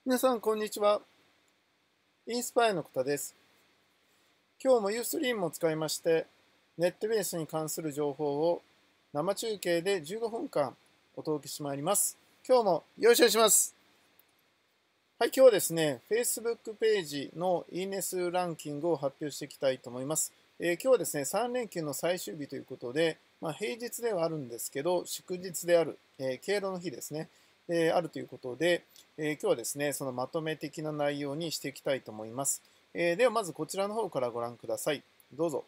皆さん、こんにちは。インスパイアの方です。今日もユーストリームを使いまして、ネットベースに関する情報を生中継で15分間お届けしてまいります。今日もよろしくお願いします。はい、今日はですね、Facebook ページのいいね数ランキングを発表していきたいと思います。今日はですね、3連休の最終日ということで、平日ではあるんですけど、祝日である、敬老の日ですね、あるということで、今日はですね、そのまとめ的な内容にしていきたいと思います。では、まずこちらの方からご覧ください。どうぞ。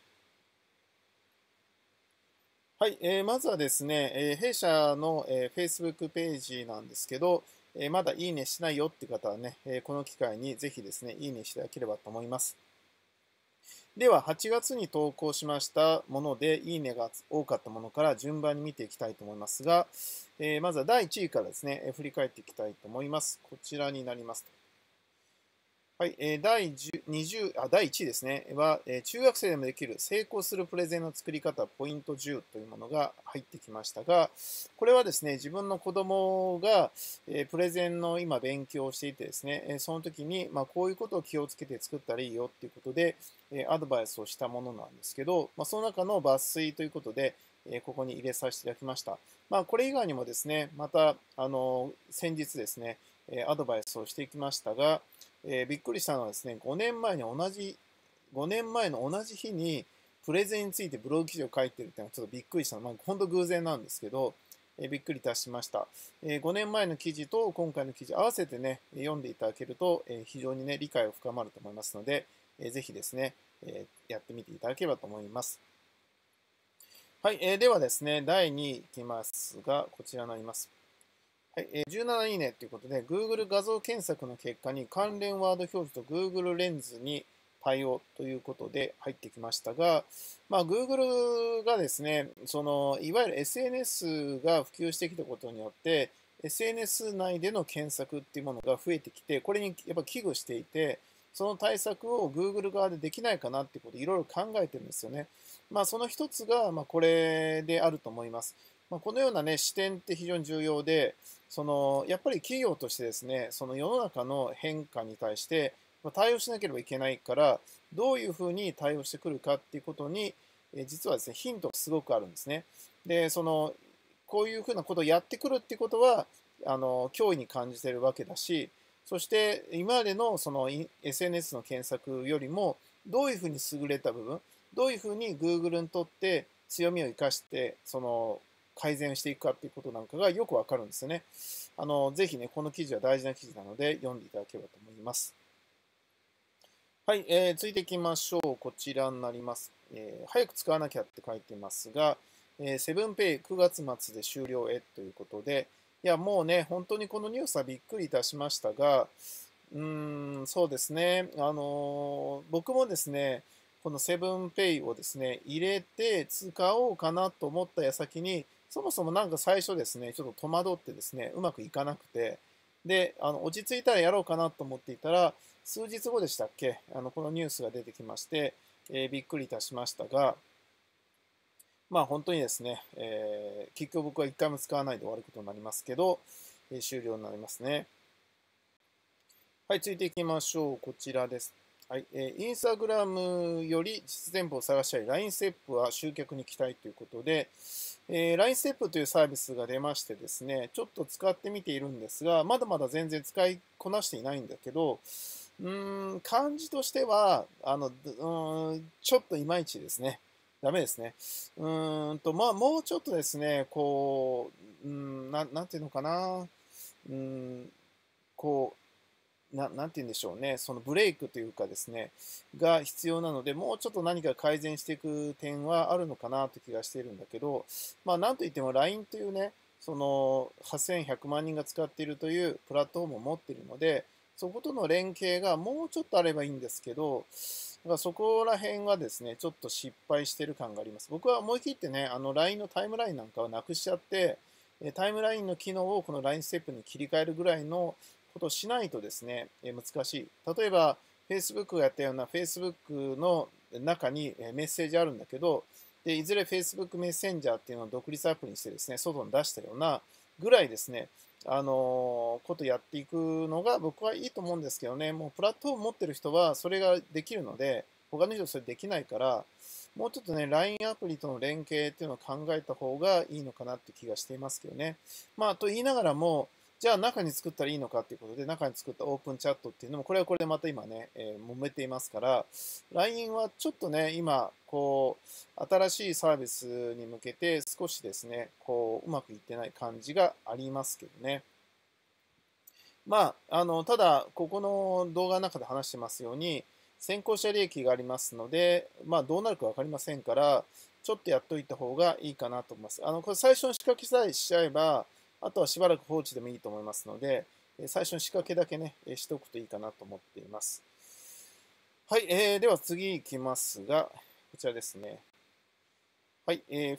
はい、まずはですね、弊社の、Facebook ページなんですけど、まだいいねしないよって方はね、この機会にぜひですね、いいねしていただければと思います。では、8月に投稿しましたもので、いいねが多かったものから順番に見ていきたいと思いますが、まずは第1位からですね、振り返っていきたいと思います。こちらになります。はい、第1位ですね、は、中学生でもできる成功するプレゼンの作り方、ポイント10というものが入ってきましたが、これはですね、自分の子供が、プレゼンの今勉強をしていてですね、その時に、こういうことを気をつけて作ったらいいよっていうことで、アドバイスをしたものなんですけど、その中の抜粋ということで、ここに入れさせていただきました。これ以外にもですね、また、先日ですね、アドバイスをしていきましたが、びっくりしたのはですね、5年前の同じ日にプレゼンについてブログ記事を書いてるっていうのはちょっとびっくりした。本当偶然なんですけど、びっくりいたしました。5年前の記事と今回の記事合わせてね、読んでいただけると、非常にね、理解を深まると思いますので、ぜひですね、やってみていただければと思います。はい、ではですね、第2位いきますが、こちらになります。はい、17いいねということで、Google 画像検索の結果に関連ワード表示と Google レンズに対応ということで入ってきましたが、Google がですね、いわゆる SNS が普及してきたことによって、SNS 内での検索っていうものが増えてきて、これにやっぱ危惧していて、その対策を Google 側でできないかなっていうことをいろいろ考えてるんですよね。その一つが、これであると思います。このようなね、視点って非常に重要で、やっぱり企業としてですね、その世の中の変化に対して対応しなければいけないから、どういうふうに対応してくるかっていうことに、実はですね、ヒントがすごくあるんですね。で、こういうふうなことをやってくるっていうことは、脅威に感じているわけだし、そして今までのSNS の検索よりも、どういうふうに優れた部分、どういうふうに Google にとって強みを生かして、改善していくかっていうことなんかがよくわかるんですよね。ぜひね、この記事は大事な記事なので読んでいただければと思います。はい、続いていきましょう。こちらになります。早く使わなきゃって書いてますが、セブンペイ9月末で終了へということで、いや、もうね、本当にこのニュースはびっくりいたしましたが、そうですね、僕もですね、このセブンペイをですね、入れて使おうかなと思った矢先に、そもそもなんか最初ですね、ちょっと戸惑ってですね、うまくいかなくて、で、落ち着いたらやろうかなと思っていたら、数日後でしたっけ、このニュースが出てきまして、びっくりいたしましたが、本当にですね、結局僕は1回も使わないで終わることになりますけど、終了になりますね。はい、続いていきましょう。こちらです。はい、インスタグラムより実店舗を探したい LINE ステップは集客に期待ということで、LINE ステップというサービスが出ましてですね、ちょっと使ってみているんですが、まだまだ全然使いこなしていないんだけど、感じとしては、ちょっといまいちですね。ダメですね。もうちょっとですね、なんていうのかな、うーん、こなんて言うんでしょうね、そのブレイクというかですね、が必要なので、もうちょっと何か改善していく点はあるのかなという気がしているんだけど、なんといっても LINE というね、その8100万人が使っているというプラットフォームを持っているので、そことの連携がもうちょっとあればいいんですけど、そこら辺はですね、ちょっと失敗してる感があります。僕は思い切ってね、LINE のタイムラインなんかをなくしちゃって、タイムラインの機能をこの LINE ステップに切り替えるぐらいのことをしないとですね、難しい。例えば、Facebook がやったような Facebook の中にメッセージあるんだけど、でいずれ Facebook メッセンジャーっていうのを独立アプリにしてですね、外に出したようなぐらいですね、 ことやっていくのが僕はいいと思うんですけどね、もうプラットフォーム持ってる人はそれができるので、他の人はそれできないから、もうちょっとね、LINE アプリとの連携っていうのを考えた方がいいのかなって気がしていますけどね。まあ、と言いながらも、じゃあ中に作ったらいいのかっていうことで、中に作ったオープンチャットっていうのも、これはこれでまた今ね、揉めていますから、LINE はちょっとね、今、こう、新しいサービスに向けて少しですね、こう、うまくいってない感じがありますけどね。まあ、ただ、ここの動画の中で話してますように、先行者利益がありますので、まあ、どうなるか分かりませんから、ちょっとやっといた方がいいかなと思います。これ最初の仕掛けさえしちゃえば、あとはしばらく放置でもいいと思いますので、最初の仕掛けだけね、しておくといいかなと思っています。はい、では次いきますが、こちらですね。はい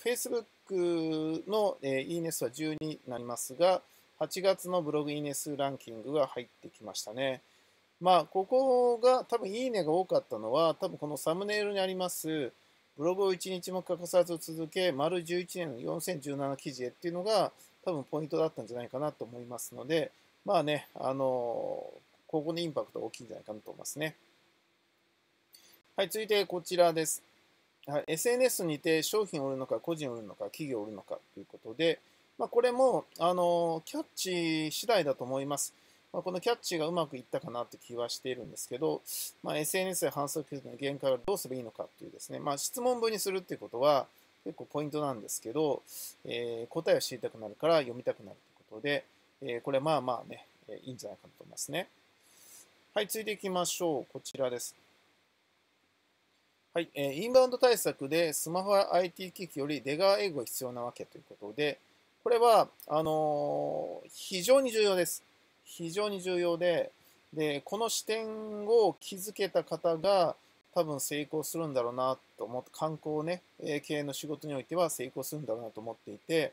、Facebook の、いいね数は12になりますが、8月のブログいいね数ランキングが入ってきましたね。まあ、ここが多分いいねが多かったのは、多分このサムネイルにあります、ブログを1日も欠かさず続け、丸11年の4017記事へっていうのが、多分ポイントだったんじゃないかなと思いますので、まあね、ここのインパクトが大きいんじゃないかなと思いますね。はい、続いてこちらです。はい、SNS にて商品を売るのか、個人を売るのか、企業を売るのかということで、まあ、これもキャッチ次第だと思います。まあ、このキャッチがうまくいったかなという気はしているんですけど、まあ、SNS で反則の限界はどうすればいいのかというですね、まあ、質問文にするっていうことは結構ポイントなんですけど、答えを知りたくなるから読みたくなるということで、これまあまあね、いいんじゃないかなと思いますね。はい、続いていきましょう。こちらです。はい、インバウンド対策でスマホや IT 機器より出川英語が必要なわけということで、これは非常に重要です。非常に重要で、この視点を築けた方が多分成功するんだろうなと思って、観光ね、経営の仕事においては成功するんだろうなと思っていて、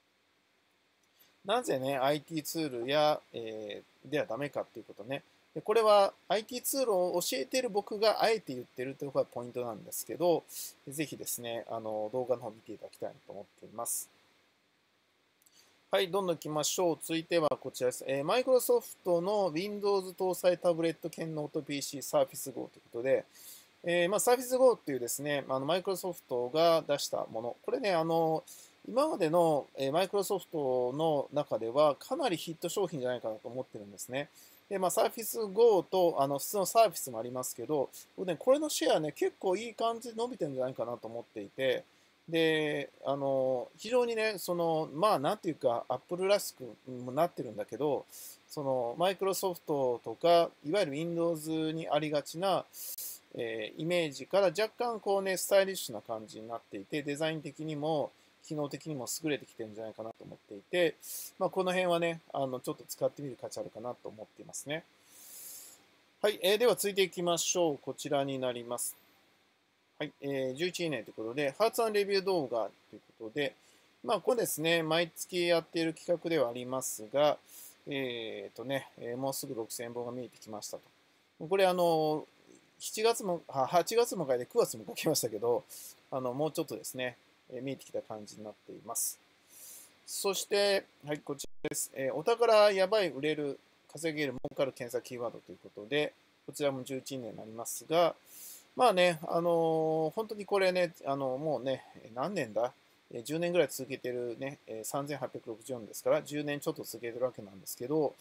なぜね、IT ツールや、ではダメかっていうことね。でこれは IT ツールを教えている僕があえて言ってるというのがポイントなんですけど、ぜひですね、動画の方見ていただきたいなと思っています。はい、どんどん行きましょう。続いてはこちらです。マイクロソフトの Windows 搭載タブレット兼ノート PC Surface Go ということで、まあ、Surface Go っていうですね、マイクロソフトが出したもの、これね、今までのマイクロソフトの中ではかなりヒット商品じゃないかなと思ってるんですね。で、まあ、Surface Go と普通の Surface もありますけど、僕ね、これのシェアね、結構いい感じで伸びてるんじゃないかなと思っていて、で、非常にね、まあ、なんていうか、Apple らしくもなってるんだけど、マイクロソフトとか、いわゆる Windows にありがちな、イメージから若干こうね、スタイリッシュな感じになっていて、デザイン的にも、機能的にも優れてきてるんじゃないかなと思っていて、まあ、この辺はね、ちょっと使ってみる価値あるかなと思っていますね。はい、では続いていきましょう。こちらになります。はい、11位年ということで、ハーツレビュー動画ということで、まあ、これですね、毎月やっている企画ではありますが、もうすぐ6000本が見えてきましたと。これ、7月も、8月も書いて9月も書きましたけど、もうちょっとですね、見えてきた感じになっています。そして、はい、こちらです。お宝やばい、売れる、稼げる、儲かる検索キーワードということで、こちらも11年になりますが、まあね、本当にこれね、もうね、何年だ10年ぐらい続けてるね、3864ですから、10年ちょっと続けてるわけなんですけど、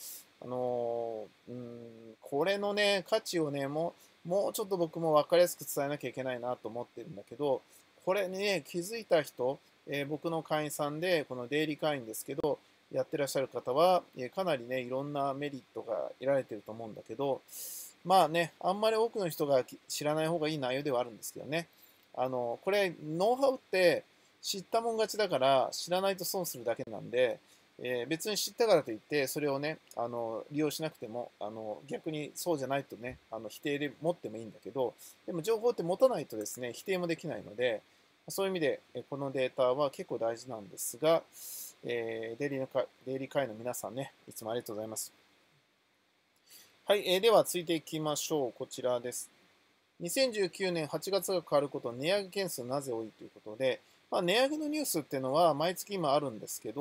これのね、価値をね、もうちょっと僕も分かりやすく伝えなきゃいけないなと思ってるんだけど、これにね、気づいた人、僕の会員さんで、このデイリー会員ですけど、やってらっしゃる方は、かなりね、いろんなメリットが得られてると思うんだけど、まあね、あんまり多くの人が知らない方がいい内容ではあるんですけどね。これ、ノウハウって知ったもん勝ちだから知らないと損するだけなんで、別に知ったからといってそれをね、利用しなくても、逆にそうじゃないとね、否定で持ってもいいんだけど、でも情報って持たないとですね、否定もできないので、そういう意味で、このデータは結構大事なんですが、デイリー会の皆さんね、いつもありがとうございます。はい、では続いていきましょう。こちらです。2019年8月が変わること、値上げ件数なぜ多いということで、まあ、値上げのニュースっていうのは毎月今あるんですけど、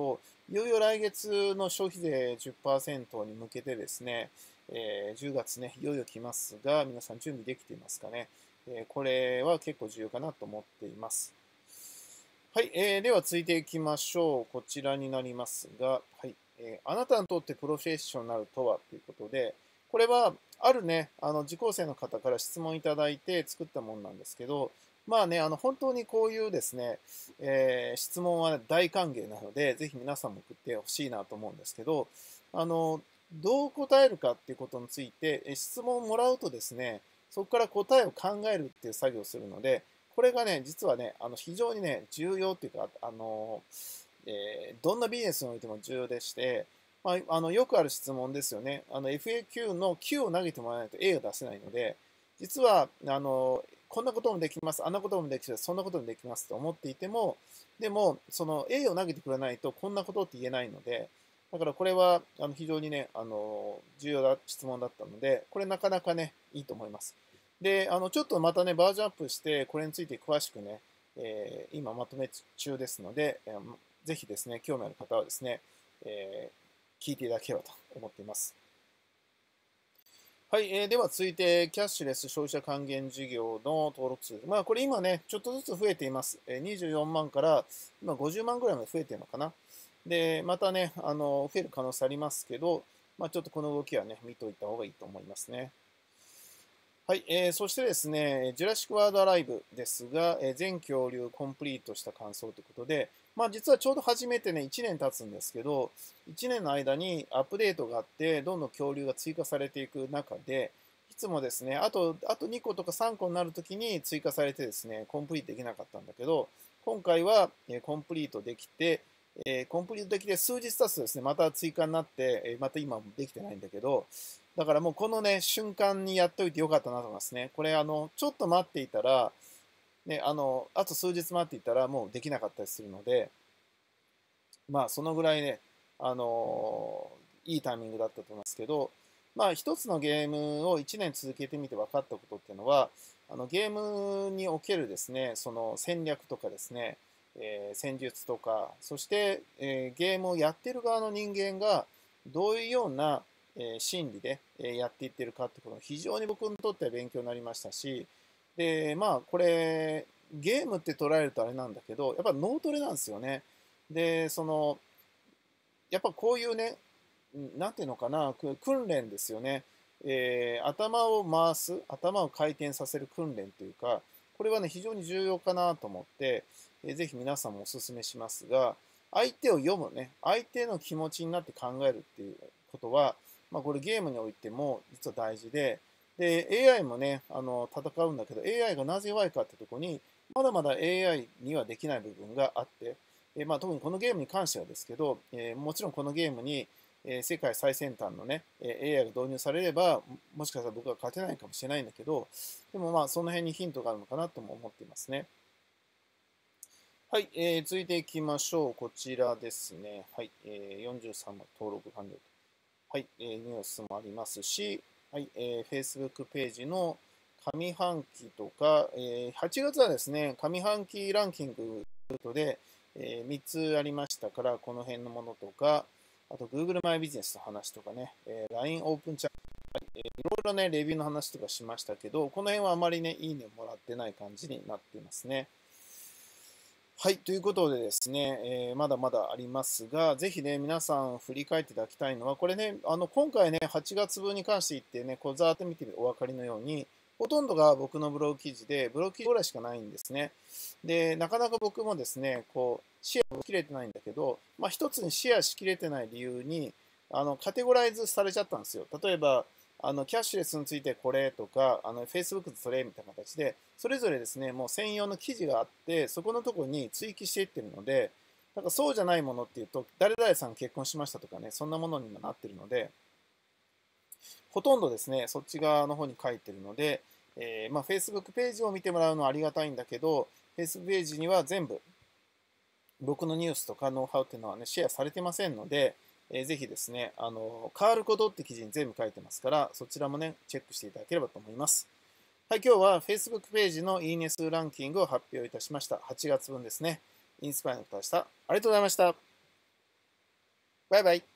いよいよ来月の消費税10%に向けてですね、10月ね、いよいよ来ますが、皆さん準備できていますかね。これは結構重要かなと思っています。はい、では続いていきましょう。こちらになりますが、はい、あなたにとってプロフェッショナルとはということで、これはあるね、受講生の方から質問いただいて作ったものなんですけど、まあね、本当にこういうですね、質問は大歓迎なので、ぜひ皆さんも送ってほしいなと思うんですけど、どう答えるかっていうことについて、質問をもらうとですね、そこから答えを考えるっていう作業をするので、これがね、実はね、非常にね、重要っていうか、どんなビジネスにおいても重要でして、まあ、よくある質問ですよね。FAQ の Q を投げてもらわないと A を出せないので、実は、こんなこともできます、あんなこともできます、そんなこともできますと思っていても、でも、その A を投げてくれないと、こんなことって言えないので、だからこれは非常にね、重要な質問だったので、これなかなかね、いいと思います。で、ちょっとまたね、バージョンアップして、これについて詳しくね、今まとめ中ですので、ぜひですね、興味ある方はですね、聞いていただければと思っています。はい、では続いて、キャッシュレス消費者還元事業の登録数。まあ、これ今ね、ちょっとずつ増えています。24万から今50万ぐらいまで増えてるのかな。で、またね、増える可能性ありますけど、まあ、ちょっとこの動きはね、見といた方がいいと思いますね。はい、そしてですね、ジュラシック・ワールド・アライブですが、全恐竜コンプリートした感想ということで、まあ、実はちょうど初めてね、1年経つんですけど、1年の間にアップデートがあって、どんどん恐竜が追加されていく中で、いつもですね、あと2個とか3個になるときに追加されてですね、コンプリートできなかったんだけど、今回はコンプリートできて、コンプリートできて数日経つとですね、また追加になって、また今もできてないんだけど、だからもうこのね、瞬間にやっといてよかったなと思いますね。これ、ちょっと待っていたら、ね、あと数日待っていたらもうできなかったりするので、まあ、そのぐらいね、いいタイミングだったと思いますけど、まあ、一つのゲームを1年続けてみて分かったことっていうのは、ゲームにおけるですね、その戦略とかですね、戦術とか、そして、ゲームをやってる側の人間がどういうような、心理で、やっていってるかってことが非常に僕にとっては勉強になりましたし、で、まあ、これ、ゲームって捉えるとあれなんだけど、やっぱ脳トレなんですよね。で、やっぱこういうね、なんていうのかな、訓練ですよね。頭を回す、頭を回転させる訓練というか、これはね、非常に重要かなと思って、ぜひ皆さんもお勧めしますが、相手を読むね、相手の気持ちになって考えるっていうことは、まあ、これゲームにおいても実は大事で、で、AI もね、戦うんだけど、AI がなぜ弱いかってところに、まだまだ AI にはできない部分があって、まあ、特にこのゲームに関してはですけど、もちろんこのゲームに、世界最先端のね、AI が導入されれば、もしかしたら僕は勝てないかもしれないんだけど、でもまあその辺にヒントがあるのかなとも思っていますね。はい、続いていきましょう。こちらですね。はい、43の登録完了。はい、ニュースもありますし、はい、Facebook ページの上半期とか、8月はですね、上半期ランキングということで、3つありましたから、この辺のものとか、あと Google マイビジネスの話とかね、LINE オープンチャット、いろいろね、レビューの話とかしましたけど、この辺はあまりね、いいねもらってない感じになっていますね。はい、ということでですね、まだまだありますが、ぜひね、皆さん振り返っていただきたいのは、これね、今回ね、8月分に関して言ってね、こうざーっと見てお分かりのように、ほとんどが僕のブログ記事で、ブログ記事ぐらいしかないんですね。で、なかなか僕もですね、こう、シェアしきれてないんだけど、まあ、一つにシェアしきれてない理由に、カテゴライズされちゃったんですよ。例えば、キャッシュレスについてこれとか、Facebook でそれみたいな形で、それぞれですね、もう専用の記事があって、そこのところに追記していってるので、だからそうじゃないものっていうと、誰々さん結婚しましたとかね、そんなものにもなってるので、ほとんどですね、そっち側の方に書いてるので、まあ、Facebook ページを見てもらうのはありがたいんだけど、Facebook ページには全部僕のニュースとかノウハウっていうのはね、シェアされてませんので、ぜひですね、変わることって記事に全部書いてますから、そちらもね、チェックしていただければと思います。はい、今日は Facebook ページのいいね数ランキングを発表いたしました。8月分ですね。インスパイアの方でした。ありがとうございました。 バイバイ。